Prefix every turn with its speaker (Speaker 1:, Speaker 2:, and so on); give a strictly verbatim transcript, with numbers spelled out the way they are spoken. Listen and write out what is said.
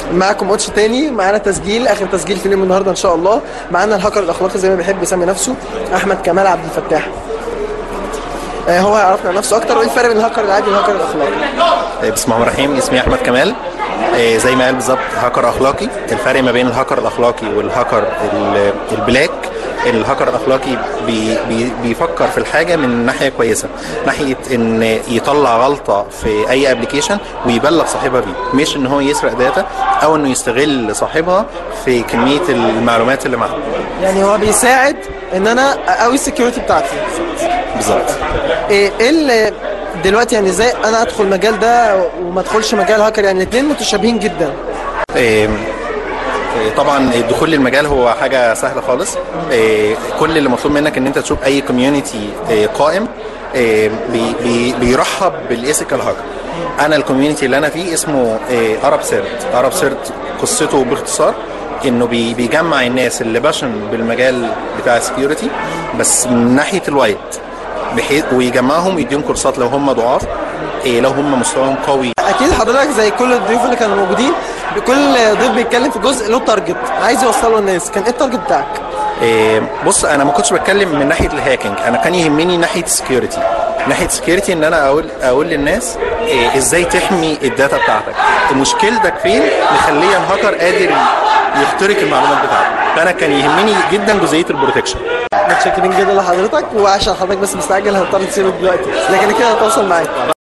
Speaker 1: معاكم ماتش تاني، معانا تسجيل اخر تسجيل في اليوم النهارده ان شاء الله. معانا الهاكر الاخلاقي زي ما بيحب يسمي نفسه، احمد كمال عبد الفتاح. آه هو هيعرفنا عن نفسه اكتر وايه الفرق بين الهاكر العادي والهاكر الاخلاقي.
Speaker 2: بسم الله الرحمن الرحيم. اسمي احمد كمال. زي ما قال بالظبط هاكر اخلاقي. الفرق ما بين الهاكر الاخلاقي والهاكر البلاك، الهاكر الاخلاقي بي بي بيفكر في الحاجه من ناحيه كويسه، ناحيه ان يطلع غلطه في اي ابلكيشن ويبلغ صاحبها بيه، مش ان هو يسرق داتا او انه يستغل صاحبها في كميه المعلومات اللي معاه.
Speaker 1: يعني هو بيساعد ان انا اقوي السكيورتي بتاعتي.
Speaker 2: بالظبط.
Speaker 1: ايه اللي دلوقتي يعني ازاي انا ادخل المجال ده وما ادخلش مجال هاكر؟ يعني الاثنين متشابهين جدا. إيه
Speaker 2: طبعا الدخول للمجال هو حاجه سهله خالص. كل اللي مطلوب منك ان انت تشوف اي كوميونتي قائم بي بي بيرحب بالايثيكال هاكر. انا الكوميونتي اللي انا فيه اسمه ارب سيرت. ارب سيرت قصته باختصار انه بي بيجمع الناس اللي باشن بالمجال بتاع السكيورتي بس من ناحيه الوايت، بحيث ويجمعهم ويديهم كورسات لو هم ضعاف، إيه لو هم مستواهم قوي.
Speaker 1: اكيد حضرتك زي كل الضيوف اللي كانوا موجودين، كل ضيف بيتكلم في جزء له تارجت عايز يوصله للناس. كان ايه التارجت بتاعك؟
Speaker 2: إيه بص، انا ما كنتش بتكلم من ناحيه الهاكينج، انا كان يهمني ناحيه السكيورتي. ناحيه السكيورتي ان انا اقول اقول للناس إيه ازاي تحمي الداتا بتاعتك، مشكلتك فين مخليه الهاكر قادر يخترق المعلومات بتاعتك. فانا كان يهمني جدا جزئيه البروتكشن.
Speaker 1: متشكرين جدا لحضرتك، وعشان حضرتك بس مستعجل هضطر تسيبك دلوقتي، لكن كده هتواصل معاك.